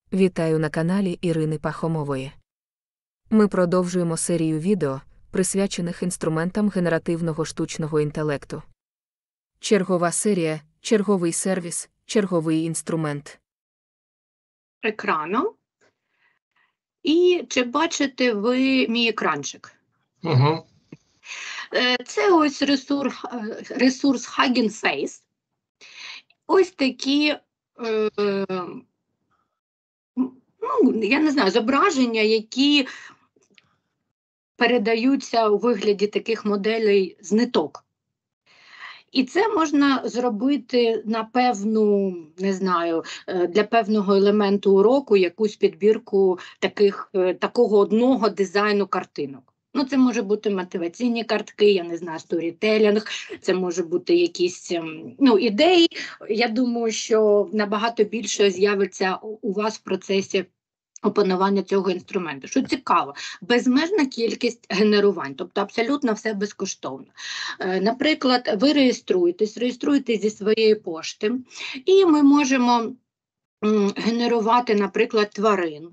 Вітаю на каналі Ірини Пахомової. Ми продовжуємо серію відео, присвячених інструментам генеративного штучного інтелекту. Чергова серія, черговий сервіс, черговий інструмент. Екрану. І чи бачите ви мій екранчик? Угу. Це ось ресурс Hugging Face. Ось такі, я не знаю, зображення, які передаються у вигляді таких моделей з ниток. І це можна зробити на певну, не знаю, для певного елементу уроку якусь підбірку такого одного дизайну картинок. Ну, це може бути мотиваційні картки, я не знаю, сторітелінг, це може бути якісь ідеї. Я думаю, що набагато більше з'явиться у вас в процесі опанування цього інструменту. Що цікаво, безмежна кількість генерувань, тобто абсолютно все безкоштовно. Наприклад, ви реєструєтесь зі своєї пошти, і ми можемо генерувати, наприклад, тварин.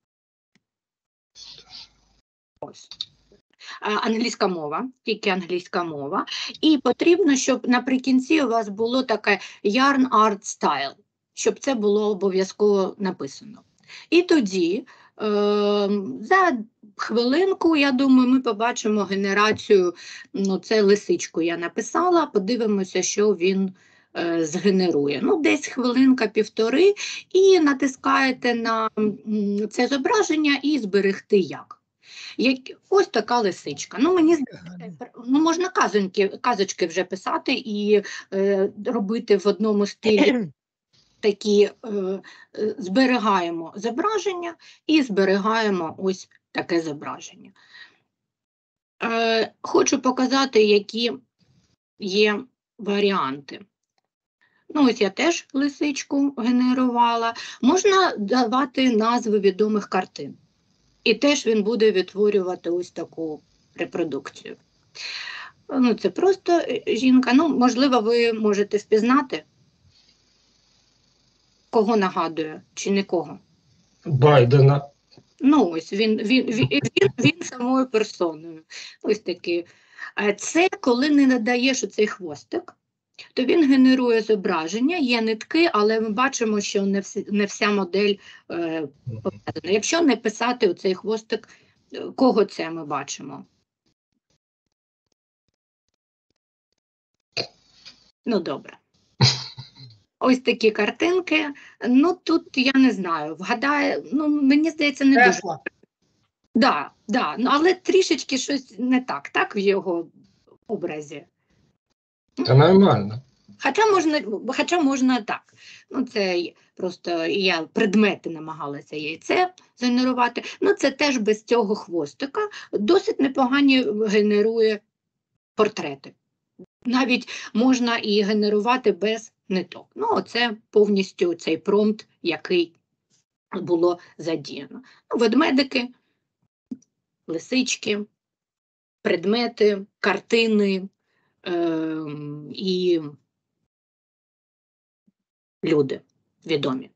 Ось. Англійська мова, тільки англійська мова. І потрібно, щоб наприкінці у вас було таке Yarn Art Style, щоб це було обов'язково написано. І тоді за хвилинку, я думаю, ми побачимо генерацію, це лисичку я написала, подивимося, що він згенерує. Десь хвилинка-півтори, і натискаєте на це зображення і зберегти як. Ось така лисичка. Мені здається, можна казочки вже писати і робити в одному стилі. Такі зберігаємо зображення і зберігаємо ось таке зображення. Хочу показати, які є варіанти. Ось я теж лисичку генерувала. Можна давати назви відомих картин. І теж він буде відтворювати ось таку репродукцію. Це просто жінка. Можливо, ви можете впізнати. Кого нагадує, чи нікого? Байдена. Ось, він самою персоною. Ось такий. Це коли не надаєш оцей хвостик, то він генерує зображення, є нитки, але ми бачимо, що не вся модель показана. Якщо не писати оцей хвостик, кого це ми бачимо? Добре. Ось такі картинки. Тут я не знаю, вгадаю, мені здається, не дуже. Да, але трішечки щось не так в його образі. Це нормально. Хоча можна так. Це просто я предмети намагалася яйце згенерувати. Це теж без цього хвостика. Досить непогані генерує портрети. Навіть можна і генерувати без ниток. Оце повністю цей промпт, який було задіяно. Ведмедики, лисички, предмети, картини і люди відомі.